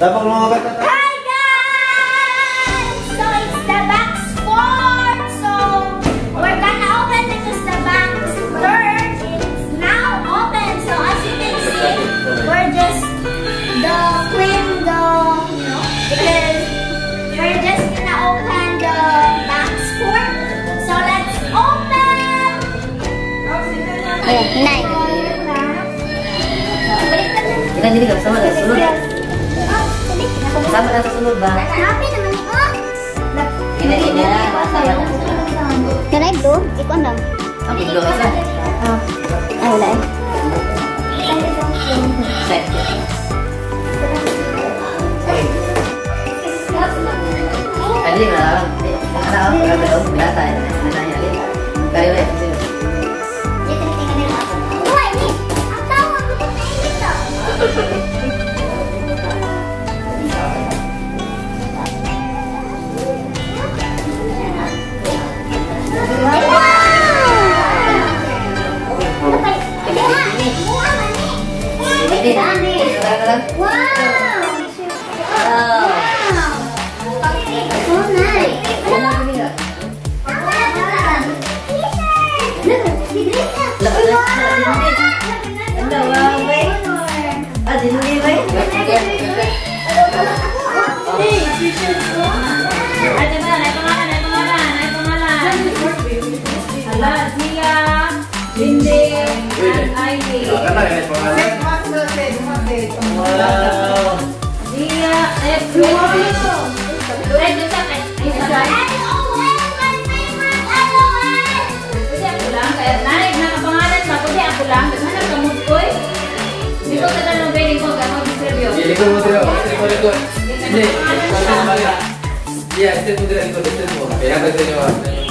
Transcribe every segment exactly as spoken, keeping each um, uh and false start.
Dapat lumagat na. Hi guys! So it's the back sport. So we're gonna open because the back third is now open. So as you can see, we're just the clean the you know because we're just gonna open the back sport. So let's open. Ayan, nine. Kita jadi gak sama dah sulur. Sama dah sulur bang. Happy naman ito. Ini ini sama dah. Can I blow? Ikaw na. Tapi belum bisa. Ah, ah wala eh. Set. Tadi lah, ada apa belum data ya? Nanya ni. Kali ni. Wah ini, ang tawag ko na ito. Likod mo tayo. Likod, likod. Hindi. Yeah, step mo tayo. Likod, step mo. Kaya kasi nyo.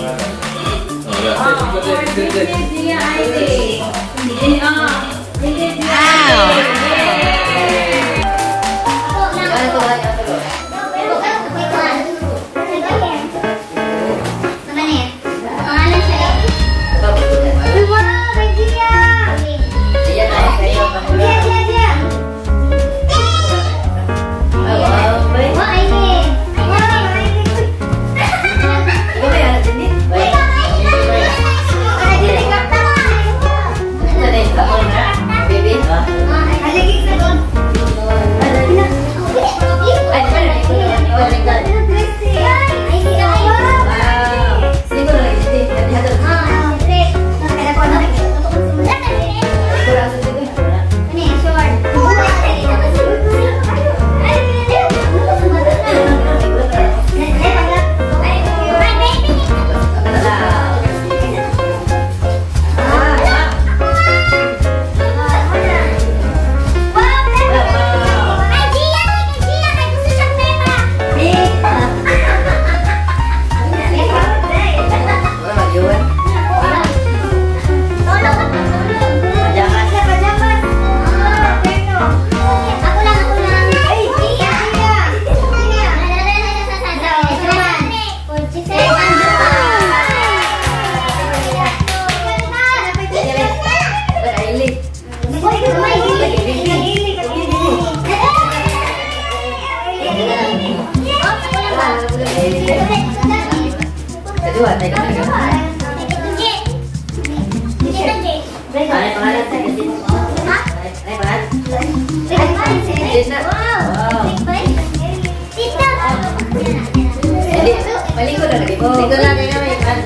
Kedua, naik ke mana? Naik pengalat saya ke sini. Naik pengalat. Jadi, paling kau dah lagi. Tinggal lagi kami kan.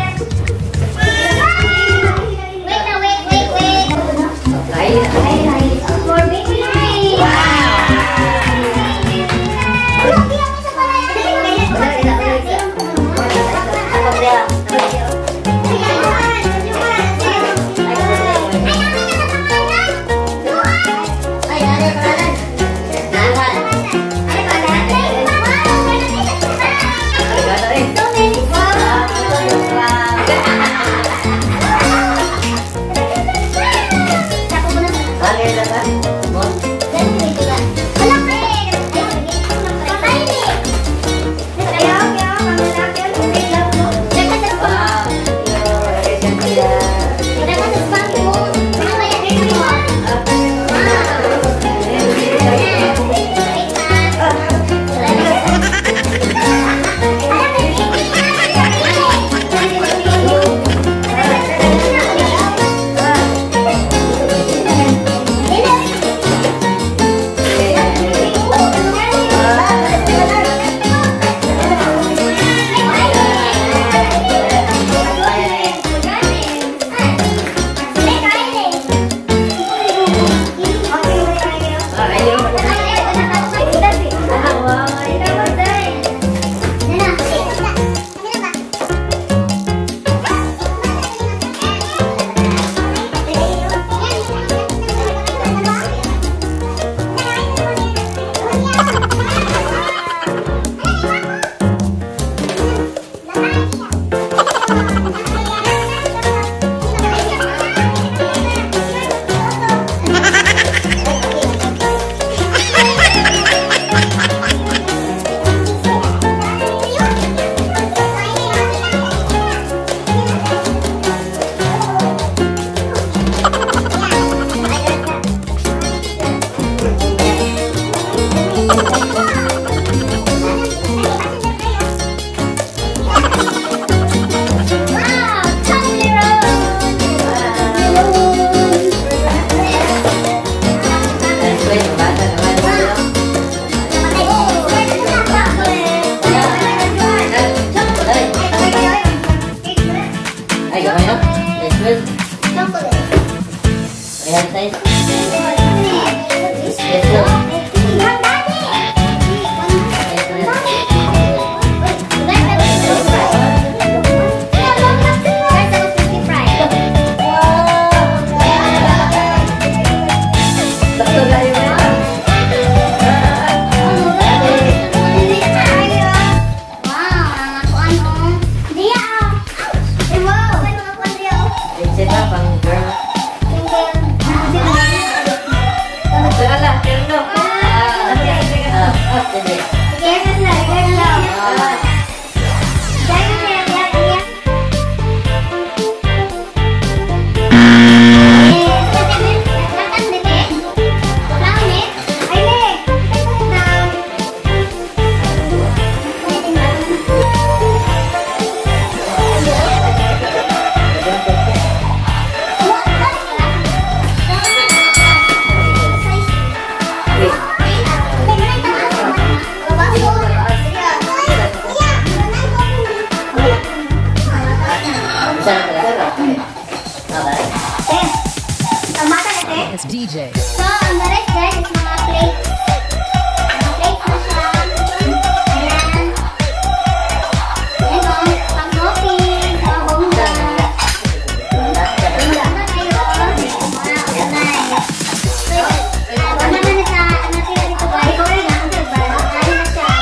Air, air, air. For baby. Wow. It's D J. So, ang the rest guys is mga plates. Mga plates na siya. Ayan. Ayan o, pang coffee, mga bongga. Bongga na kayo. Mga nice. So, ano naman na sa, ano sila dito guys? Ikaw rin ang sagbara. Ano na siya?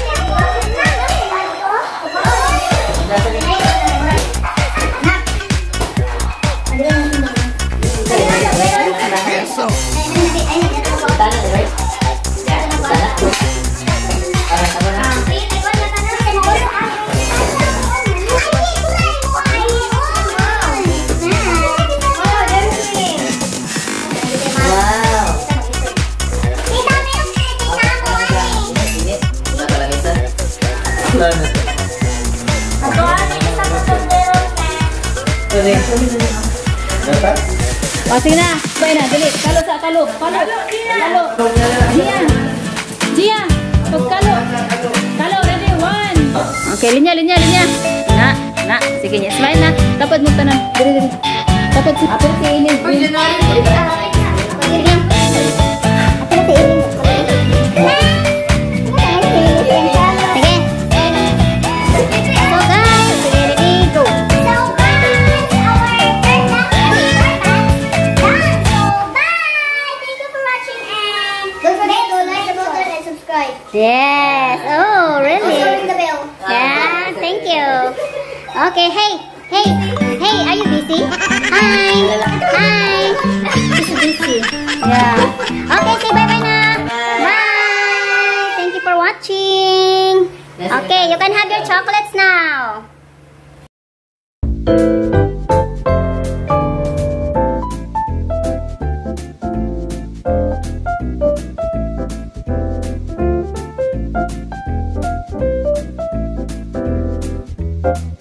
O, sige na. Sabay na, dali. Kalo sa kalo. Kalo. Kalo. Gia. Gia. Pagkalo. Kalo, ready? One. Okay, linya, linya, linya. Na, na. Sige niya. Smile na. Dapat mo tanan. Dali, dali. Dapat si Apel si Ilin. Apel si Ilin. Yes. Oh, really? Also ring the bell. Yeah, thank you. Okay, hey, hey, hey, are you busy? Hi, hi. She's busy. Yeah. Okay, say bye-bye na. Bye. Thank you for watching. Okay, you can have your chocolates now. Thank you.